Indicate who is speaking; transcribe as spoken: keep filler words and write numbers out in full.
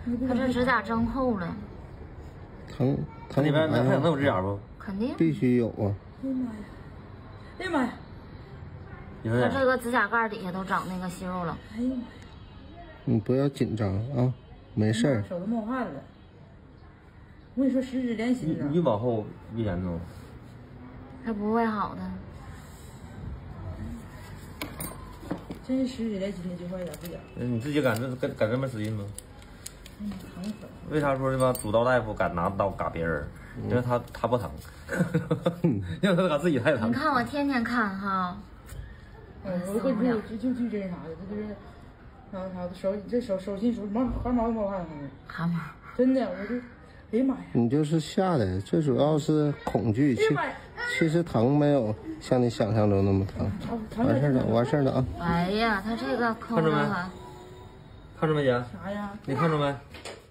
Speaker 1: 他这指甲真厚了。
Speaker 2: 疼疼！
Speaker 3: 里边能能有指甲不？
Speaker 1: 肯定
Speaker 2: 必须有啊！
Speaker 4: 哎呀妈呀！
Speaker 3: 哎呀妈呀！
Speaker 1: 他这个指甲盖底下都长那个息肉了。
Speaker 4: 哎呀妈呀！
Speaker 2: 你不要紧张啊，没事儿。
Speaker 4: 手都冒汗了。我跟你说，十指连心呢。
Speaker 3: 越往后越严重。
Speaker 1: 他不会好的。
Speaker 4: 真是十指连心那句话一点不假。
Speaker 3: 你自己敢这敢敢这么使劲吗？
Speaker 4: 嗯，疼死了。
Speaker 3: 为啥说这帮主刀大夫敢拿刀嘎别人？因为他他不疼，因为他嘎自己太疼。
Speaker 1: 你看我天天看哈。
Speaker 4: 嗯，我跟你说，就就就这啥的，这就是啥啥的手，这手手心手毛汗毛都冒汗了。
Speaker 1: 汗毛。
Speaker 4: 真的，我就，哎呀妈呀！
Speaker 2: 你就是吓的，最主要是恐惧。其其实疼没有像你想象中那么疼。完事儿了，完事儿了啊！
Speaker 1: 哎呀，他这个抠的。
Speaker 3: 看着没？看着没姐？
Speaker 4: 啥呀？
Speaker 3: 你看着没？